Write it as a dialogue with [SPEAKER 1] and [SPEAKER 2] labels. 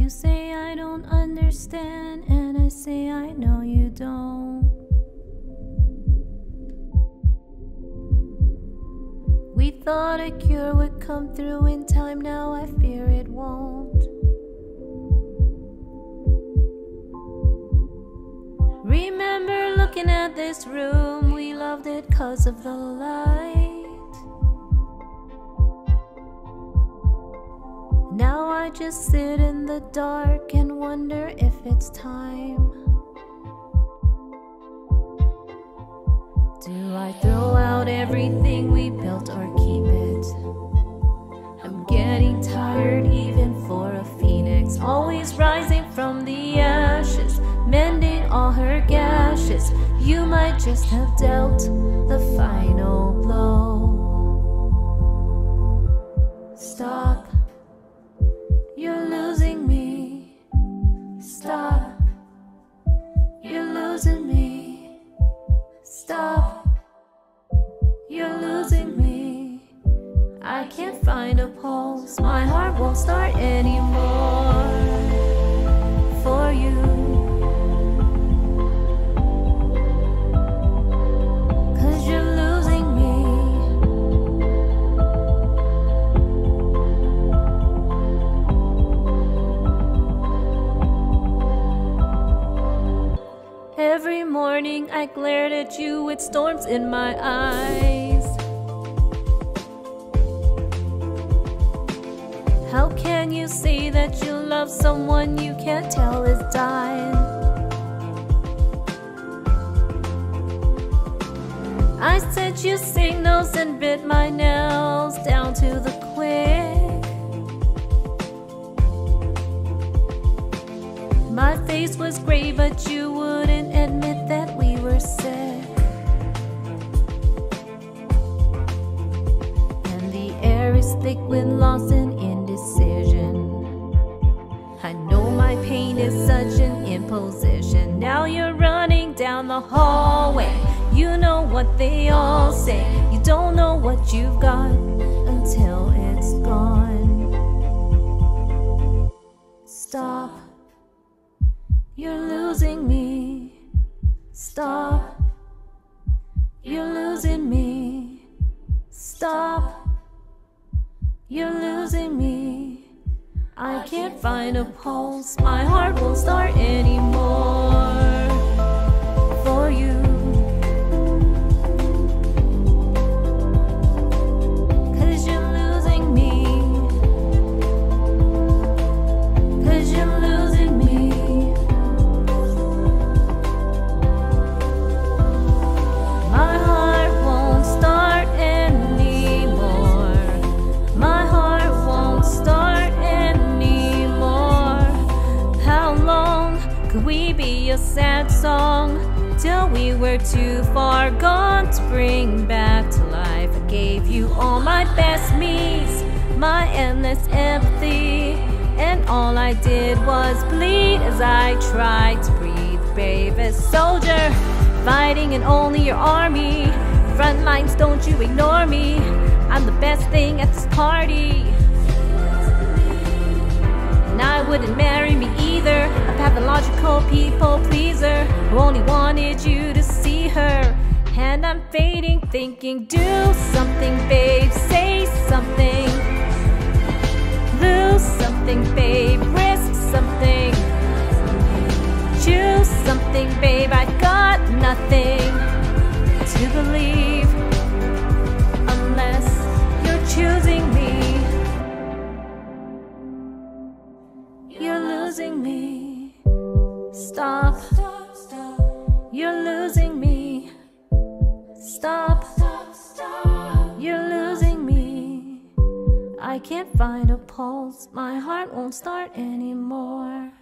[SPEAKER 1] say I don't understand, and I say I know you don't. We thought a cure would come through in time, now I fear it won't. Remember looking at this room, we loved it 'cause of the light. Now I just sit in the dark and wonder if it's time. Do I throw out everything we built or keep it? I'm getting tired even for a phoenix, always rising from the ashes, mending all her gashes. You might just have dealt the final blow. Stop, you're losing me. Stop, you're losing me. Stop, you're losing me. I can't find a pulse, my heart won't start anymore for you. 'Cause you're losing me. Every morning I glared at you with storms in my eyes. How can you say that you love someone you can't tell is dying? I sent you signals and bit my nails down to the quick. My face was gray, but you wouldn't admit that we were sick. And the air is thick with loss and indecision. I know my pain is such an imposition. Now you're running down the hallway. You know what they all say. You don't know what you've got until it's gone. Stop, you're losing me. Stop, you're losing me. Stop, you're losing me. I can't find a pulse, my heart won't start anymore for you. 'Cause you're losing me. 'Cause you're losing me. My heart won't start anymore. My heart won't start anymore. How long could we be a sad song till we were too far gone to bring back to life? I gave you all my best me's, my endless empathy, and all I did was bleed as I tried to breathe. Bravest soldier, fighting in only your army. Front lines, don't you ignore me. I'm the best thing at this party. And I wouldn't marry me either, a pathological people pleaser who only wanted you to see her. And I'm fading, thinking, do something, babe, say something. Lose something, babe, risk something. Choose something, babe, I got nothing to believe unless you're choosing me. You're losing me. Stop, you're losing me. Stop, you're losing me. I can't find a pulse, my heart won't start anymore.